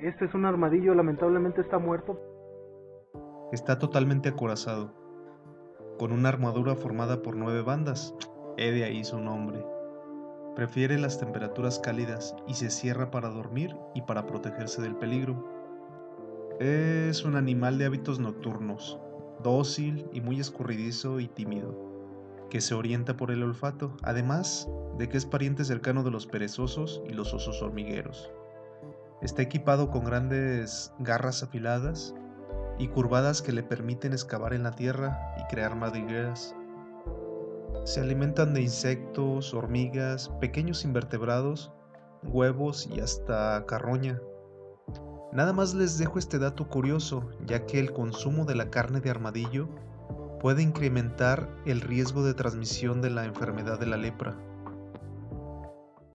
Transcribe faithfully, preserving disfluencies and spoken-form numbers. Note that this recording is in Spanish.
Este es un armadillo, lamentablemente está muerto. Está totalmente acorazado, con una armadura formada por nueve bandas. He de ahí su nombre. Prefiere las temperaturas cálidas y se cierra para dormir y para protegerse del peligro. Es un animal de hábitos nocturnos, dócil y muy escurridizo y tímido, que se orienta por el olfato, además de que es pariente cercano de los perezosos y los osos hormigueros. Está equipado con grandes garras afiladas y curvadas que le permiten excavar en la tierra y crear madrigueras. Se alimentan de insectos, hormigas, pequeños invertebrados, huevos y hasta carroña. Nada más les dejo este dato curioso, ya que el consumo de la carne de armadillo puede incrementar el riesgo de transmisión de la enfermedad de la lepra.